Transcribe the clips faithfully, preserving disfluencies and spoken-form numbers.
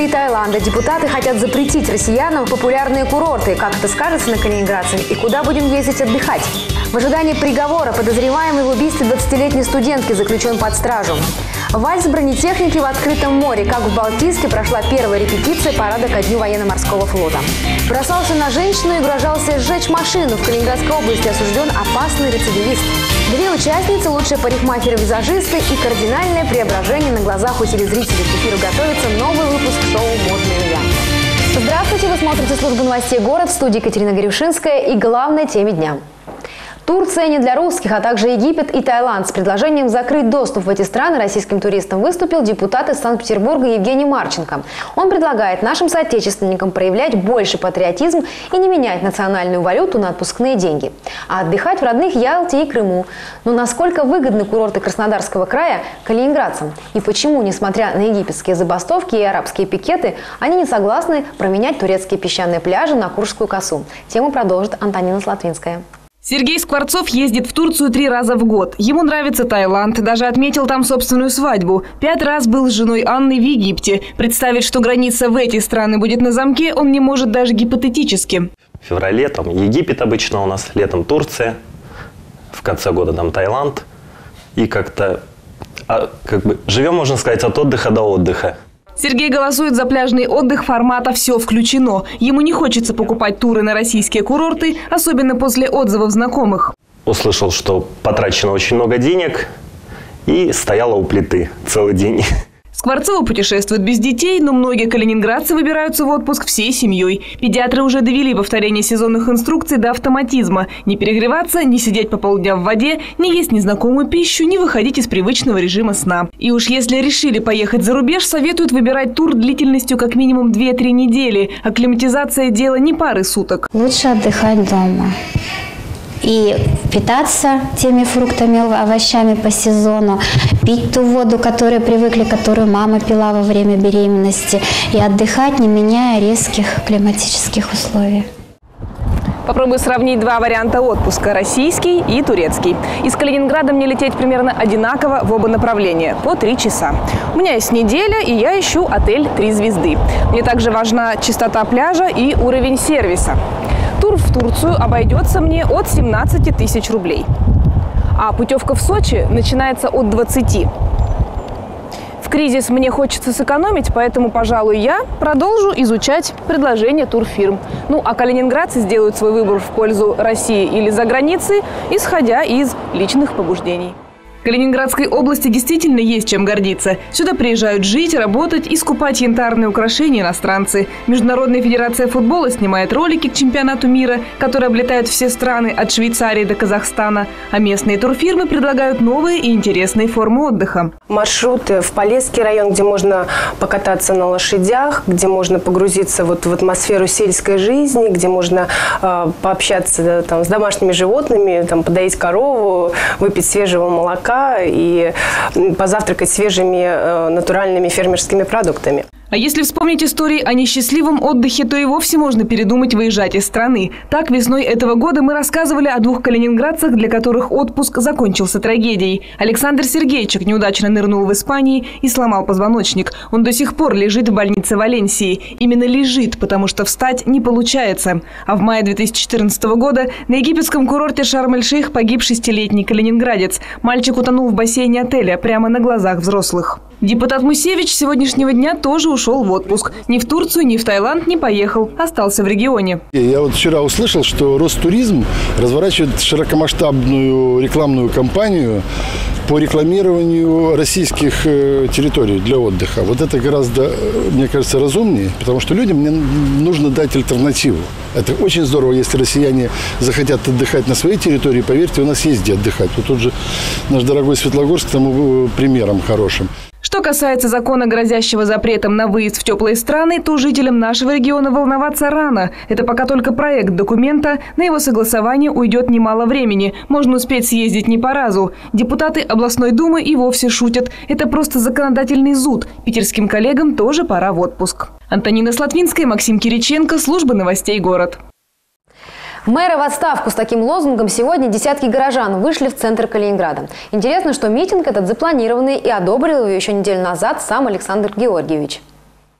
и Таиланда депутаты хотят запретить россиянам популярные курорты. Как это скажется на калининградцах и куда будем ездить отдыхать? В ожидании приговора подозреваемый в убийстве двадцатилетней студентки заключен под стражу. Вальс бронетехники в открытом море. Как в Балтийске прошла первая репетиция парада ко дню военно-морского флота. Бросался на женщину и угрожался сжечь машину. В Калининградской области осужден опасный рецидивист. Две участницы, лучшие парикмахеры-визажисты и кардинальное преображение на глазах у телезрителей. К эфиру готовится новый выпуск шоу «Модная я». Здравствуйте, вы смотрите службу новостей «Город», в студии Екатерина Горюшинская и главной теме дня. Турция не для русских, а также Египет и Таиланд. С предложением закрыть доступ в эти страны российским туристам выступил депутат из Санкт-Петербурга Евгений Марченко. Он предлагает нашим соотечественникам проявлять больше патриотизм и не менять национальную валюту на отпускные деньги, а отдыхать в родных Ялте и Крыму. Но насколько выгодны курорты Краснодарского края калининградцам? И почему, несмотря на египетские забастовки и арабские пикеты, они не согласны променять турецкие песчаные пляжи на Куршскую косу? Тему продолжит Антонина Слатвинская. Сергей Скворцов ездит в Турцию три раза в год. Ему нравится Таиланд, даже отметил там собственную свадьбу. Пять раз был с женой Анной в Египте. Представить, что граница в эти страны будет на замке, он не может даже гипотетически. В феврале там Египет обычно у нас, летом Турция, в конце года там Таиланд. И как-то а, как бы живем, можно сказать, от отдыха до отдыха. Сергей голосует за пляжный отдых формата «все включено». Ему не хочется покупать туры на российские курорты, особенно после отзывов знакомых. Услышал, что потрачено очень много денег, и стояла у плиты целый день. Скворцова путешествует без детей, но многие калининградцы выбираются в отпуск всей семьей. Педиатры уже довели повторение сезонных инструкций до автоматизма. Не перегреваться, не сидеть по полдня в воде, не есть незнакомую пищу, не выходить из привычного режима сна. И уж если решили поехать за рубеж, советуют выбирать тур длительностью как минимум две-три недели. Акклиматизация – дело не пары суток. Лучше отдыхать дома. И питаться теми фруктами, овощами по сезону, пить ту воду, которую привыкли, которую мама пила во время беременности, и отдыхать, не меняя резких климатических условий. Попробую сравнить два варианта отпуска – российский и турецкий. Из Калининграда мне лететь примерно одинаково в оба направления – по три часа. У меня есть неделя, и я ищу отель «Три звезды». Мне также важна чистота пляжа и уровень сервиса. Тур в Турцию обойдется мне от семнадцати тысяч рублей. А путевка в Сочи начинается от двадцати. В кризис мне хочется сэкономить, поэтому, пожалуй, я продолжу изучать предложения турфирм. Ну, а калининградцы сделают свой выбор в пользу России или за границей, исходя из личных побуждений. В Калининградской области действительно есть чем гордиться. Сюда приезжают жить, работать и скупать янтарные украшения иностранцы. Международная федерация футбола снимает ролики к чемпионату мира, которые облетают все страны от Швейцарии до Казахстана. А местные турфирмы предлагают новые и интересные формы отдыха. Маршруты в Полесский район, где можно покататься на лошадях, где можно погрузиться вот в атмосферу сельской жизни, где можно э, пообщаться там, с домашними животными, там, подоить корову, выпить свежего молока и позавтракать свежими э, натуральными фермерскими продуктами. А если вспомнить истории о несчастливом отдыхе, то и вовсе можно передумать выезжать из страны. Так, весной этого года мы рассказывали о двух калининградцах, для которых отпуск закончился трагедией. Александр Сергейчик неудачно нырнул в Испании и сломал позвоночник. Он до сих пор лежит в больнице Валенсии. Именно лежит, потому что встать не получается. А в мае две тысячи четырнадцатого года на египетском курорте Шарм-эль-Шейх погиб шестилетний калининградец. Мальчик утонул в бассейне отеля прямо на глазах взрослых. Депутат Мусевич с сегодняшнего дня тоже ушел в отпуск. Ни в Турцию, ни в Таиланд не поехал. Остался в регионе. Я вот вчера услышал, что Ростуризм разворачивает широкомасштабную рекламную кампанию по рекламированию российских территорий для отдыха. Вот это гораздо, мне кажется, разумнее, потому что людям нужно дать альтернативу. Это очень здорово, если россияне захотят отдыхать на своей территории. Поверьте, у нас есть где отдыхать. Вот тут же наш дорогой Светлогорск тому примером хорошим. Что касается закона, грозящего запретом на выезд в теплые страны, то жителям нашего региона волноваться рано. Это пока только проект документа, на его согласование уйдет немало времени. Можно успеть съездить не по разу. Депутаты областной думы и вовсе шутят. Это просто законодательный зуд. Питерским коллегам тоже пора в отпуск. Антонина Слатвинская, Максим Кириченко, служба новостей «Город». Мэра в отставку с таким лозунгом сегодня десятки горожан вышли в центр Калининграда. Интересно, что митинг этот запланированный и одобрил его еще неделю назад сам Александр Георгиевич.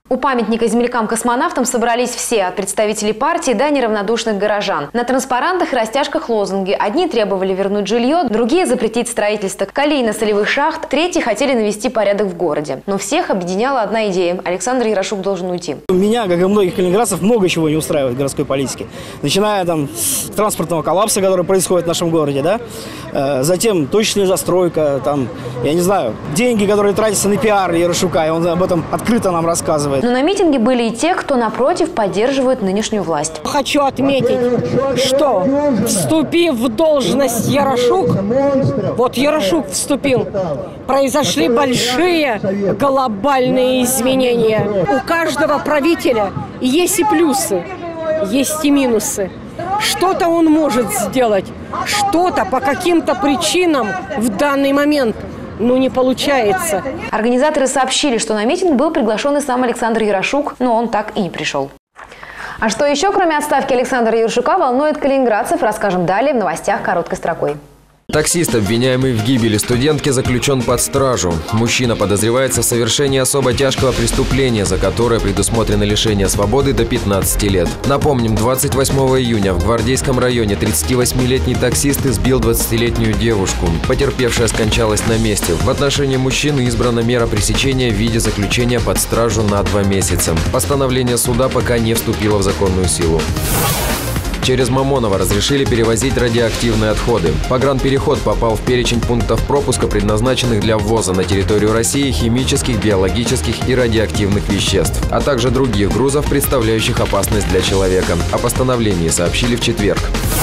У памятника землякам-космонавтам собрались все, от представителей партии до неравнодушных горожан. На транспарантах и растяжках лозунги. Одни требовали вернуть жилье, другие запретить строительство колейно-солевых шахт, третьи хотели навести порядок в городе. Но всех объединяла одна идея – Александр Ярошук должен уйти. Меня, как и многих калининградцев, много чего не устраивает в городской политике. Начиная там, с транспортного коллапса, который происходит в нашем городе, да? Затем точечная застройка, там, я не знаю, деньги, которые тратятся на пиар Ярошука, и он об этом открыто нам рассказывает. Но на митинге были и те, кто, напротив, поддерживает нынешнюю власть. Хочу отметить, что, вступив в должность Ярошук, вот Ярошук вступил, произошли большие глобальные изменения. У каждого правителя есть и плюсы, есть и минусы. Что-то он может сделать, что-то по каким-то причинам в данный момент ну, не получается. Организаторы сообщили, что на митинг был приглашен и сам Александр Ярошук, но он так и не пришел. А что еще, кроме отставки Александра Ярошука, волнует калининградцев, расскажем далее в новостях короткой строкой. Таксист, обвиняемый в гибели студентки, заключен под стражу. Мужчина подозревается в совершении особо тяжкого преступления, за которое предусмотрено лишение свободы до пятнадцати лет. Напомним, двадцать восьмого июня в Гвардейском районе тридцативосьмилетний таксист избил двадцатилетнюю девушку. Потерпевшая скончалась на месте. В отношении мужчины избрана мера пресечения в виде заключения под стражу на два месяца. Постановление суда пока не вступило в законную силу. Через Мамоново разрешили перевозить радиоактивные отходы. Погранпереход попал в перечень пунктов пропуска, предназначенных для ввоза на территорию России химических, биологических и радиоактивных веществ, а также других грузов, представляющих опасность для человека. О постановлении сообщили в четверг.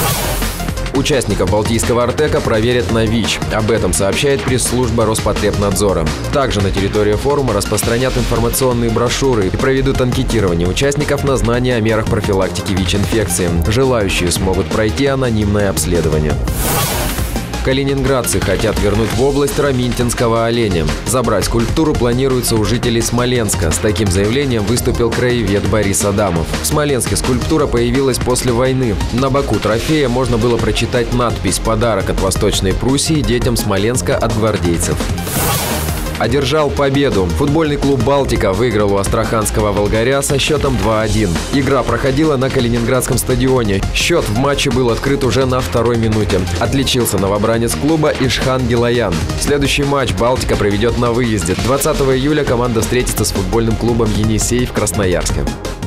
Участников Балтийского Артека проверят на ВИЧ. Об этом сообщает пресс-служба Роспотребнадзора. Также на территории форума распространят информационные брошюры и проведут анкетирование участников на знание о мерах профилактики ВИЧ-инфекции. Желающие смогут пройти анонимное обследование. Калининградцы хотят вернуть в область раминтинского оленя. Забрать скульптуру планируется у жителей Смоленска. С таким заявлением выступил краевед Борис Адамов. В Смоленске скульптура появилась после войны. На боку трофея можно было прочитать надпись «Подарок от Восточной Пруссии детям Смоленска от гвардейцев». Одержал победу. Футбольный клуб «Балтика» выиграл у астраханского «Волгаря» со счетом два один. Игра проходила на Калининградском стадионе. Счет в матче был открыт уже на второй минуте. Отличился новобранец клуба Ишхан Гилаян. Следующий матч «Балтика» проведет на выезде. двадцатого июля команда встретится с футбольным клубом «Енисей» в Красноярске.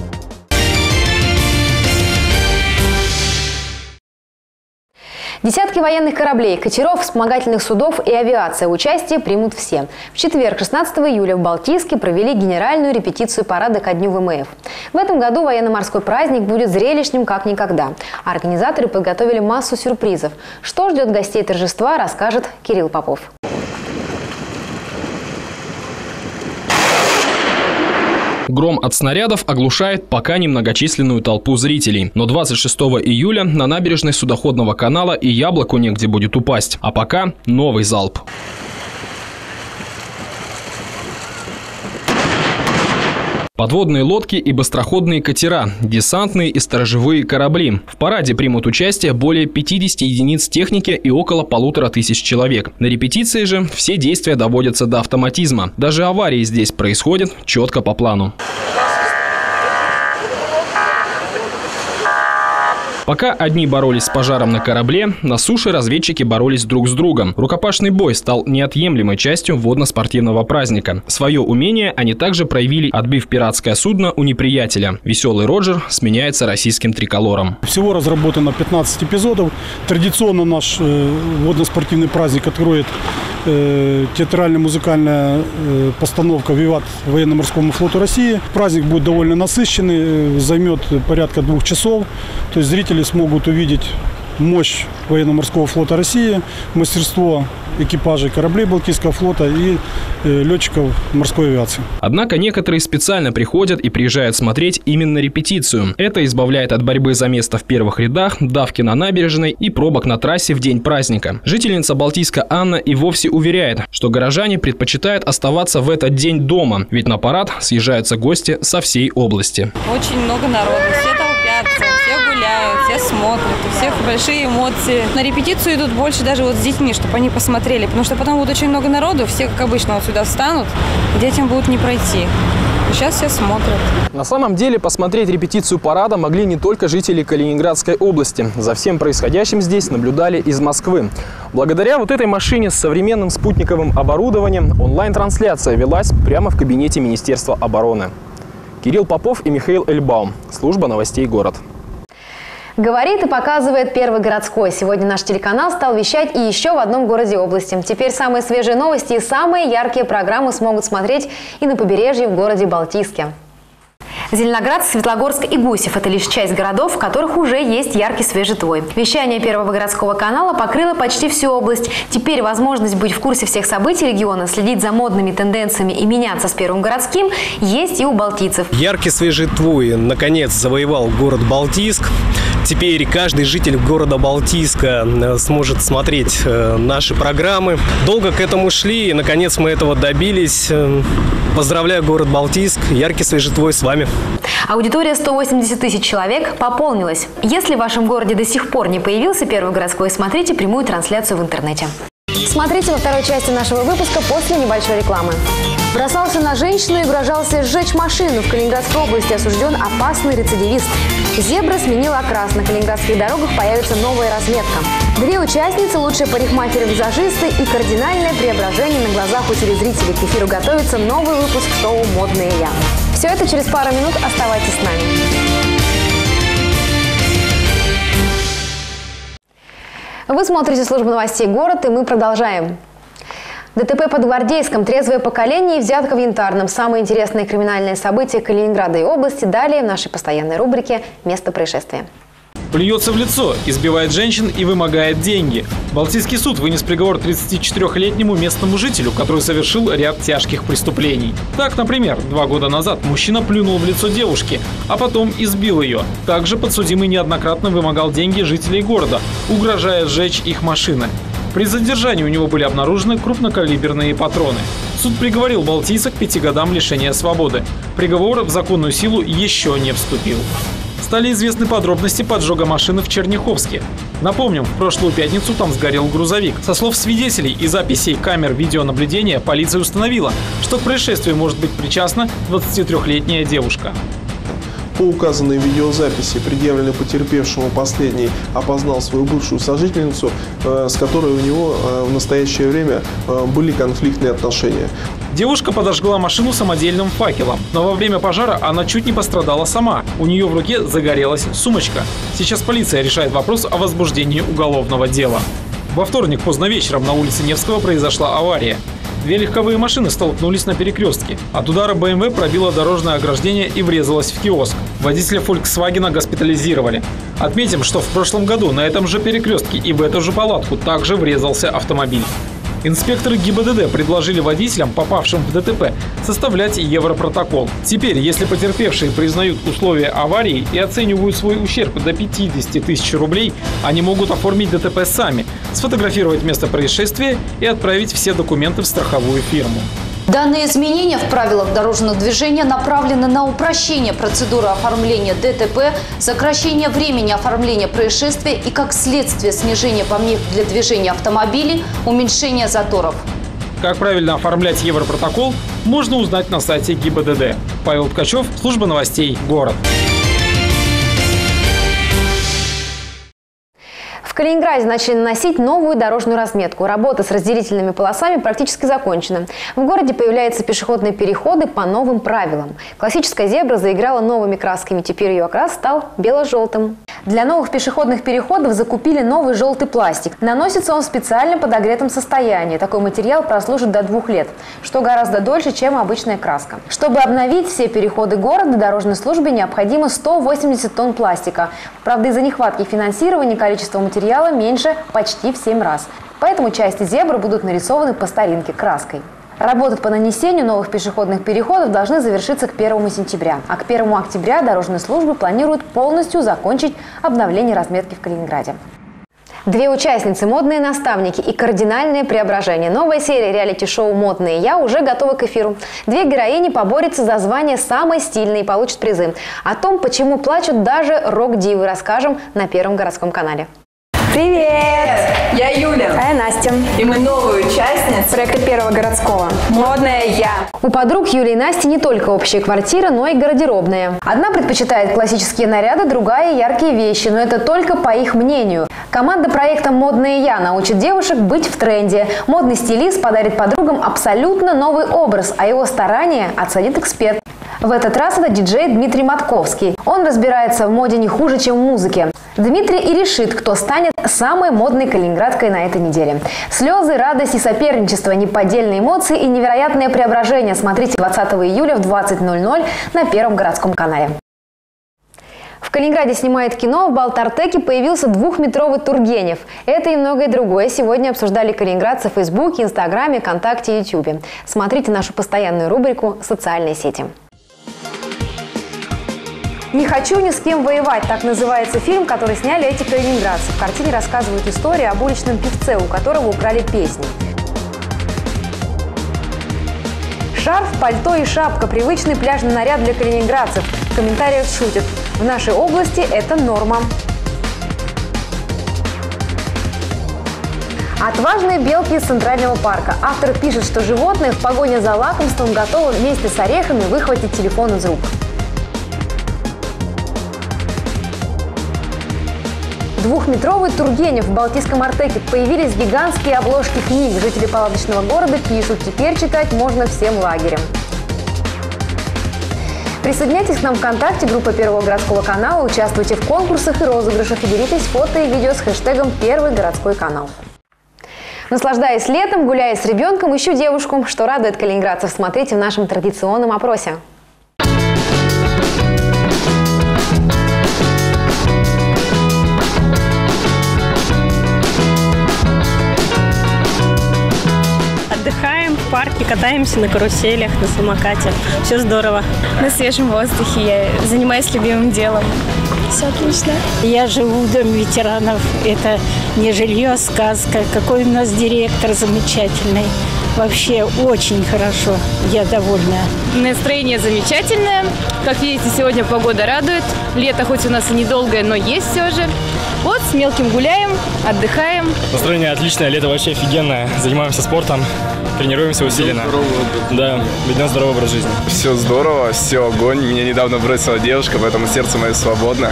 Десятки военных кораблей, катеров, вспомогательных судов и авиация участие примут все. В четверг, шестнадцатого июля, в Балтийске провели генеральную репетицию парада ко дню ВМФ. В этом году военно-морской праздник будет зрелищным как никогда. А организаторы подготовили массу сюрпризов. Что ждет гостей торжества, расскажет Кирилл Попов. Гром от снарядов оглушает пока немногочисленную толпу зрителей. Но двадцать шестого июля на набережной судоходного канала и яблоку негде будет упасть. А пока новый залп. Подводные лодки и быстроходные катера, десантные и сторожевые корабли. В параде примут участие более пятидесяти единиц техники и около полутора тысяч человек. На репетиции же все действия доводятся до автоматизма. Даже аварии здесь происходят четко по плану. Пока одни боролись с пожаром на корабле, на суше разведчики боролись друг с другом. Рукопашный бой стал неотъемлемой частью водно-спортивного праздника. Свое умение они также проявили, отбив пиратское судно у неприятеля. Веселый Роджер сменяется российским триколором. Всего разработано пятнадцать эпизодов. Традиционно наш э, водно-спортивный праздник откроет э, театрально-музыкальная э, постановка «Виват» военно-морскому флоту России. Праздник будет довольно насыщенный, займет порядка двух часов. То есть зрители смогут увидеть мощь военно-морского флота России, мастерство экипажей кораблей Балтийского флота и э, летчиков морской авиации. Однако некоторые специально приходят и приезжают смотреть именно репетицию. Это избавляет от борьбы за место в первых рядах, давки на набережной и пробок на трассе в день праздника. Жительница Балтийска Анна и вовсе уверяет, что горожане предпочитают оставаться в этот день дома, ведь на парад съезжаются гости со всей области. Очень много народу, все толпятся, все гуляют, все смотрят, у всех большие эмоции. На репетицию идут больше даже вот с детьми, чтобы они посмотрели, потому что потом будет очень много народу, все, как обычно, вот сюда встанут, детям будут не пройти. Сейчас все смотрят. На самом деле, посмотреть репетицию парада могли не только жители Калининградской области. За всем происходящим здесь наблюдали из Москвы. Благодаря вот этой машине с современным спутниковым оборудованием онлайн-трансляция велась прямо в кабинете Министерства обороны. Кирилл Попов и Михаил Эльбаум. Служба новостей «Город». Говорит и показывает Первый городской. Сегодня наш телеканал стал вещать и еще в одном городе области. Теперь самые свежие новости и самые яркие программы смогут смотреть и на побережье в городе Балтийске. Зеленоградск, Светлогорск и Гусев – это лишь часть городов, в которых уже есть яркий свежий твой. Вещание Первого городского канала покрыло почти всю область. Теперь возможность быть в курсе всех событий региона, следить за модными тенденциями и меняться с Первым городским есть и у балтийцев. Яркий свежий твой наконец завоевал город Балтийск. Теперь каждый житель города Балтийска сможет смотреть наши программы. Долго к этому шли, и наконец мы этого добились. Поздравляю город Балтийск. Яркий свежий твой с вами. Аудитория сто восемьдесят тысяч человек пополнилась. Если в вашем городе до сих пор не появился Первый городской, смотрите прямую трансляцию в интернете. Смотрите во второй части нашего выпуска после небольшой рекламы. Бросался на женщину и угрожался сжечь машину. В Калининградской области осужден опасный рецидивист. Зебра сменила окрас. На калининградских дорогах появится новая разметка. Две участницы, лучшие парикмахеры-визажисты и кардинальное преображение на глазах у телезрителей. К эфиру готовится новый выпуск шоу «Модные я». Все это через пару минут. Оставайтесь с нами. Вы смотрите службу новостей «Город», и мы продолжаем. ДТП под Гвардейском, трезвое поколение и взятка в Янтарном. Самые интересные криминальные события Калининграда и области далее в нашей постоянной рубрике «Место происшествия». Плюется в лицо, избивает женщин и вымогает деньги. Балтийский суд вынес приговор тридцатичетырёхлетнему местному жителю, который совершил ряд тяжких преступлений. Так, например, два года назад мужчина плюнул в лицо девушки, а потом избил ее. Также подсудимый неоднократно вымогал деньги жителей города, угрожая сжечь их машины. При задержании у него были обнаружены крупнокалиберные патроны. Суд приговорил балтийца к пяти годам лишения свободы. Приговор в законную силу еще не вступил. Стали известны подробности поджога машины в Черняховске. Напомним, в прошлую пятницу там сгорел грузовик. Со слов свидетелей и записей камер видеонаблюдения полиция установила, что к происшествию может быть причастна двадцатитрёхлетняя девушка. По указанной видеозаписи, предъявленной потерпевшему, последний опознал свою бывшую сожительницу, с которой у него в настоящее время были конфликтные отношения. Девушка подожгла машину самодельным факелом, но во время пожара она чуть не пострадала сама. У нее в руке загорелась сумочка. Сейчас полиция решает вопрос о возбуждении уголовного дела. Во вторник поздно вечером на улице Невского произошла авария. Две легковые машины столкнулись на перекрестке. От удара бэ эм вэ пробило дорожное ограждение и врезалось в киоск. Водителя «Фольксвагена» госпитализировали. Отметим, что в прошлом году на этом же перекрестке и в эту же палатку также врезался автомобиль. Инспекторы гэ и бэ дэ дэ предложили водителям, попавшим в дэ тэ пэ, составлять европротокол. Теперь, если потерпевшие признают условия аварии и оценивают свой ущерб до пятидесяти тысяч рублей, они могут оформить дэ тэ пэ сами, сфотографировать место происшествия и отправить все документы в страховую фирму. Данные изменения в правилах дорожного движения направлены на упрощение процедуры оформления дэ тэ пэ, сокращение времени оформления происшествия и, как следствие, снижение помех для движения автомобилей, уменьшение заторов. Как правильно оформлять европротокол, можно узнать на сайте гэ и бэ дэ дэ. Павел Ткачев, служба новостей «Город». В Калининграде начали наносить новую дорожную разметку. Работа с разделительными полосами практически закончена. В городе появляются пешеходные переходы по новым правилам. Классическая зебра заиграла новыми красками. Теперь ее окрас стал бело-желтым. Для новых пешеходных переходов закупили новый желтый пластик. Наносится он в специально подогретом состоянии. Такой материал прослужит до двух лет, что гораздо дольше, чем обычная краска. Чтобы обновить все переходы города, дорожной службе необходимо сто восемьдесят тонн пластика. Правда, из-за нехватки финансирования количество материала меньше почти в семь раз. Поэтому части зебры будут нарисованы по старинке краской. Работы по нанесению новых пешеходных переходов должны завершиться к первому сентября. А к первому октября дорожные службы планируют полностью закончить обновление разметки в Калининграде. Две участницы, модные наставники и кардинальное преображение. Новая серия реалити-шоу «Модные я» уже готова к эфиру. Две героини поборются за звание самой стильной и получат призы. О том, почему плачут даже рок-дивы, расскажем на Первом городском канале. Привет! Я Юля. А я Настя. И мы новые участницы проекта Первого городского «Модная я». У подруг Юли и Насти не только общая квартира, но и гардеробная. Одна предпочитает классические наряды, другая – яркие вещи, но это только по их мнению. Команда проекта «Модная я» научит девушек быть в тренде. Модный стилист подарит подругам абсолютно новый образ, а его старания оценит эксперт. В этот раз это диджей Дмитрий Матковский. Он разбирается в моде не хуже, чем в музыке. Дмитрий и решит, кто станет самой модной калининградкой на этой неделе. Слезы, радость и соперничество, неподдельные эмоции и невероятное преображение. Смотрите двадцатого июля в двадцать ноль ноль на Первом городском канале. В Калининграде снимает кино, в Балтартеке появился двухметровый Тургенев. Это и многое другое сегодня обсуждали калининградцы в Фейсбуке, Инстаграме, ВКонтакте и Ютубе. Смотрите нашу постоянную рубрику «Социальные сети». «Не хочу ни с кем воевать» – так называется фильм, который сняли эти калининградцы. В картине рассказывают историю об уличном певце, у которого украли песни. Шарф, пальто и шапка – привычный пляжный наряд для калининградцев. В комментариях шутят: в нашей области это норма. Отважные белки из Центрального парка. Автор пишет, что животные в погоне за лакомством готовы вместе с орехами выхватить телефон из рук. Двухметровый Тургенев в Балтийском Артеке. Появились гигантские обложки книг. Жители палаточного города пишут: теперь читать можно всем лагерем. Присоединяйтесь к нам ВКонтакте, группа Первого городского канала, участвуйте в конкурсах и розыгрышах и делитесь фото и видео с хэштегом «Первый городской канал». Наслаждаясь летом, гуляя с ребенком, ищу девушку. Что радует калининградцев, смотрите в нашем традиционном опросе. Отдыхаем в парке, катаемся на каруселях, на самокате. Все здорово. На свежем воздухе я занимаюсь любимым делом. Все отлично. Я живу в доме ветеранов. Это не жилье, а сказка. Какой у нас директор замечательный. Вообще очень хорошо. Я довольна. Настроение замечательное. Как видите, сегодня погода радует. Лето хоть у нас и недолгое, но есть все же. Вот с мелким гуляем, отдыхаем. Настроение отличное, лето вообще офигенное. Занимаемся спортом, тренируемся усиленно. Да, ведем здоровый образ жизни. Все здорово, все огонь. Меня недавно бросила девушка, поэтому сердце мое свободно.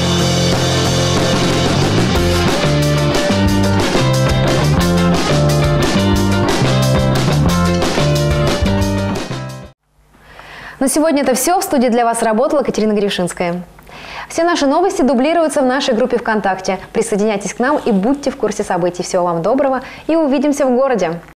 На сегодня это все. В студии для вас работала Катерина Гришинская. Все наши новости дублируются в нашей группе ВКонтакте. Присоединяйтесь к нам и будьте в курсе событий. Всего вам доброго и увидимся в городе.